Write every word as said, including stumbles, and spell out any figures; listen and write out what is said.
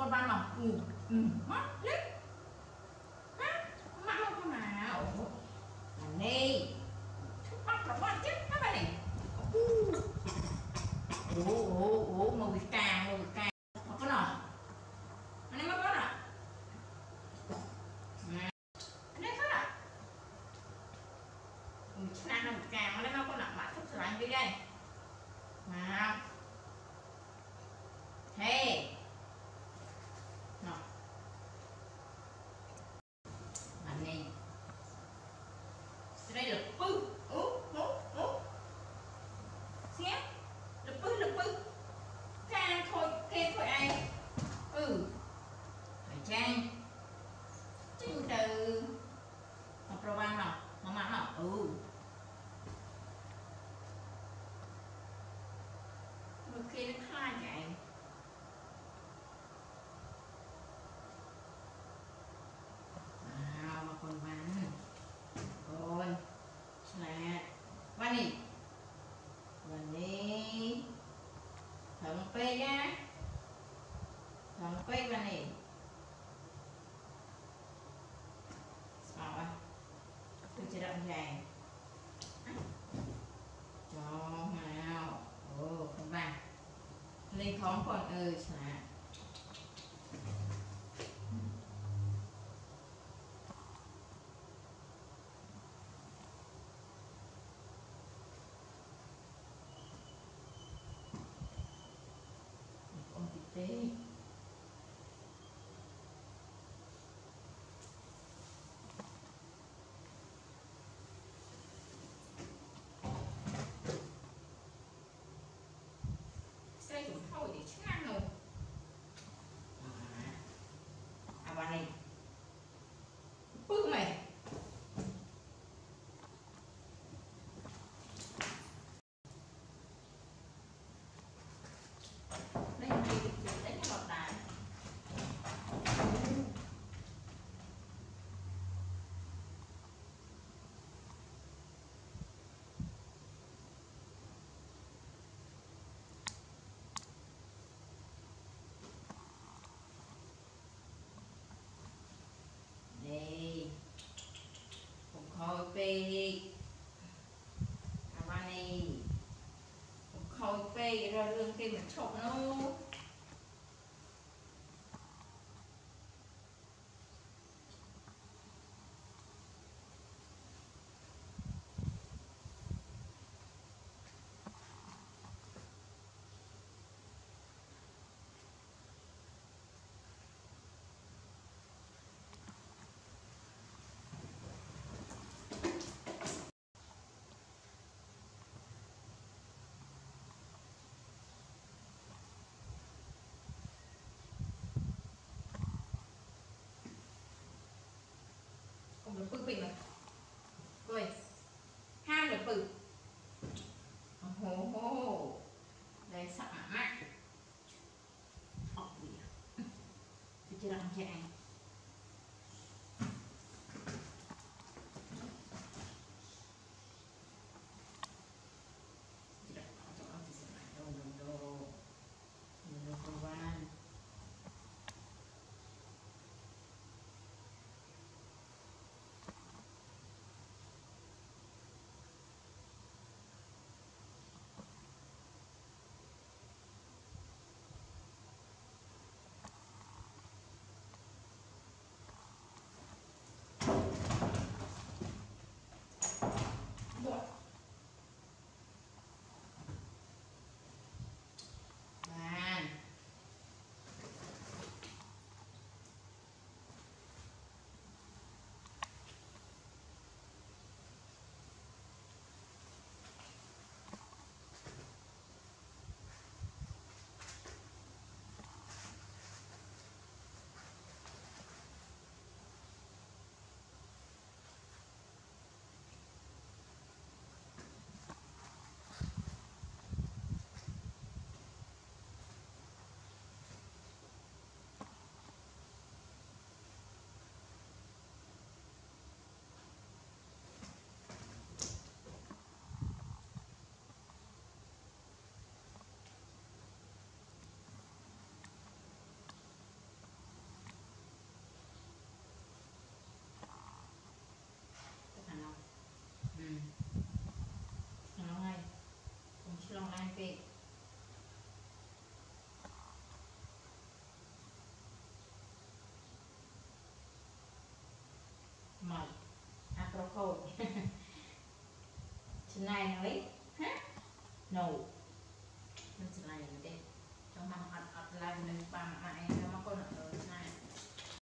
ban mỏng ừ ừ mắt lít mắt mắt không nào làm đi mắt là quan chết các bạn này ủa ủa ủa màu bị càng màu bị càng mà có nọ anh em có nọ anh em có nọ năng là càng mà nó có nọ mà thích làm đi đây nào hey nọ làm đi đây là pư ú ú ú xé là pư là pư trang thôi kê thôi ai ừ phải trang chứng từ học pro văn nào nó mặn nào ừ đôi khi nó khai vậy nào mà còn văn rồi là văn đi văn đi thằng p nhá thằng p văn đi rồi tôi chỉ động dài cho nào ồ con vàng lên khóm còn ừ xả con thịt tê xây chủ thôi để chức năng rồi à bà này bước mày đây là gì đấy là lọt đài đây cũng khôi pê à bà này cũng khôi pê rồi đường kia mình trộn nó không được bự bình rồi rồi hai được bự hồ hồ đây sẵn mát học gì tôi chưa làm cho anh thôi chân này nói hả no nó chân này mà đây trong năm ọt ọt lại mình ba lại